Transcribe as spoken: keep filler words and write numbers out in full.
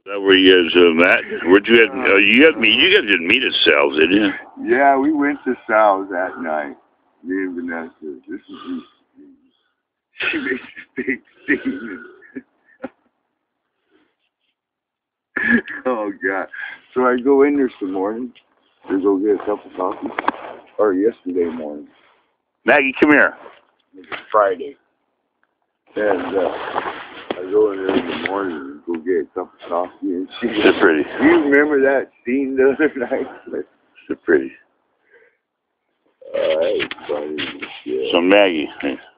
That where you guys uh, met? Where'd you guys? Uh, you guys meet? You guys didn't meet at Sal's, did you? Yeah, we went to Sal's that night. Me and Vanessa. This is she makes a big scene. Oh God! So I go in there some morning to go get a cup of coffee, or yesterday morning. Maggie, come here. It was Friday, and uh, I go in there in the morning and go get a cup of coffee, and she. It's pretty. Do you remember that scene the other night? It's pretty. Uh, that was funny. Yeah. So Maggie.